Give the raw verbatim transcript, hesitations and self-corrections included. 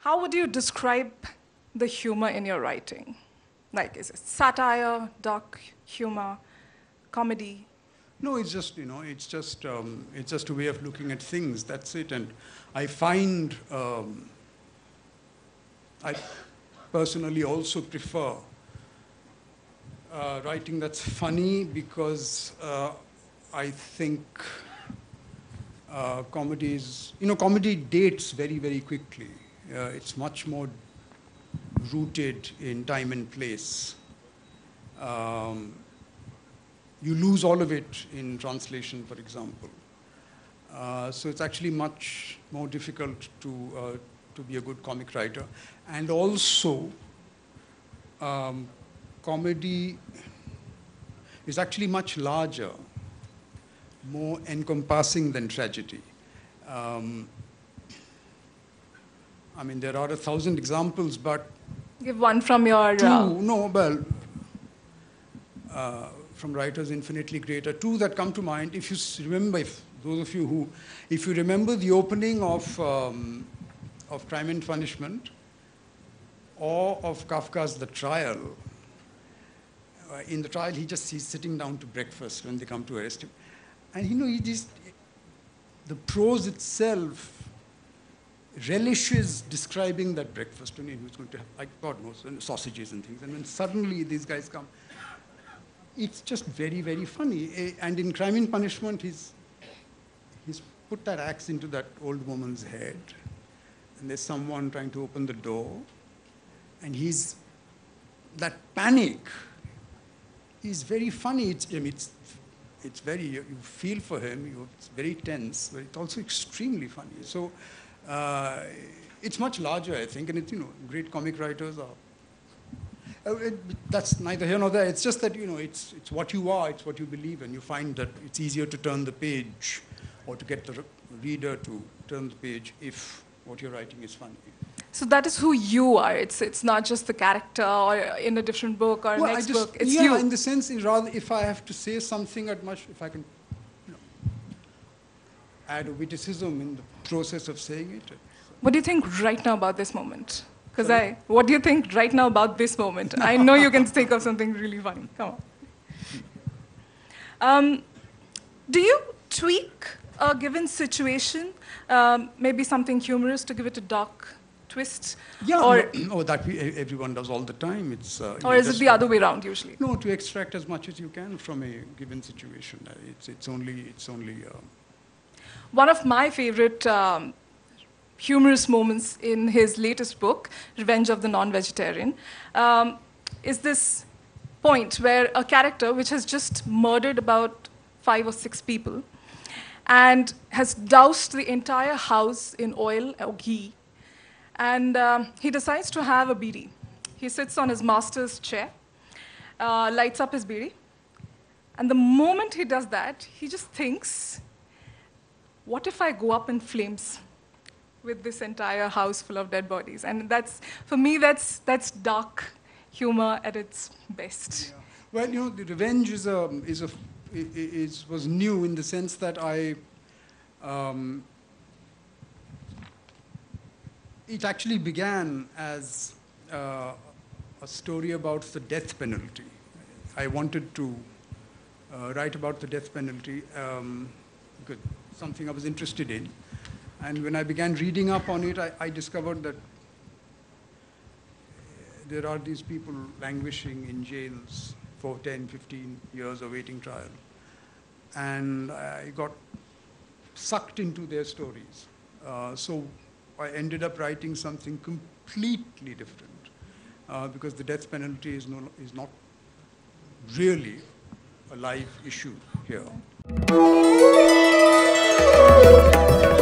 How would you describe the humor in your writing? Like, is it satire, dark humor, comedy? No, it's just, you know, it's just, um, it's just a way of looking at things, that's it. And I find, um, I personally also prefer uh, writing that's funny because uh, I think uh, comedy is, you know, comedy dates very, very quickly. Uh, it's much more rooted in time and place. Um, you lose all of it in translation, for example. Uh, so it's actually much more difficult to, uh, to be a good comic writer. And also, um, comedy is actually much larger, more encompassing than tragedy. Um, I mean, there are a thousand examples, but... Give one from your... Two, uh, no, well, uh, from writers infinitely greater. Two that come to mind, if you remember, if those of you who, if you remember the opening of, um, of Crime and Punishment, or of Kafka's The Trial. Uh, in the trial, he just, he's sitting down to breakfast when they come to arrest him. And you know, he just, the prose itself relishes describing that breakfast. And he was going to have, like, God knows, sausages and things. And then suddenly these guys come. It's just very, very funny. And in Crime and Punishment, he's, he's put that axe into that old woman's head. And there's someone trying to open the door. And he's, that panic is very funny. It's, I mean, it's, it's very, you feel for him, you, it's very tense, but it's also extremely funny. So uh, it's much larger, I think, and it's, you know, great comic writers are, uh, it, that's neither here nor there. It's just that, you know, it's, it's what you are, it's what you believe, and you find that it's easier to turn the page or to get the reader to turn the page if what you're writing is funny. So that is who you are. It's, it's not just the character or in a different book or well, next I just, book. It's yeah, you. in the sense, in rather, if I have to say something at much, if I can, you know, add a witticism in the process of saying it. What do you think right now about this moment? Because I, what do you think right now about this moment? I know you can think of something really funny. Come on. Um, do you tweak a given situation, um, maybe something humorous to give it a dark twist? Yeah, or, no, oh, that we, everyone does all the time. It's, uh, or is it the other way around usually? No, to extract as much as you can from a given situation. It's, it's only, it's only. Uh, One of my favorite um, humorous moments in his latest book, Revenge of the Non-Vegetarian, um, is this point where a character which has just murdered about five or six people and has doused the entire house in oil or ghee, and um, he decides to have a bidi. He sits on his master's chair, uh, lights up his bidi, and the moment he does that, he just thinks, what if I go up in flames with this entire house full of dead bodies? And that's, for me, that's, that's dark humor at its best. Yeah. Well, you know, the Revenge is a, is a, is, was new in the sense that I, um, it actually began as uh, a story about the death penalty. I wanted to uh, write about the death penalty, um, because something I was interested in. And when I began reading up on it, I, I discovered that there are these people languishing in jails for ten, fifteen years awaiting trial. And I got sucked into their stories. Uh, so I ended up writing something completely different, uh, because the death penalty is, no, is not really a live issue here.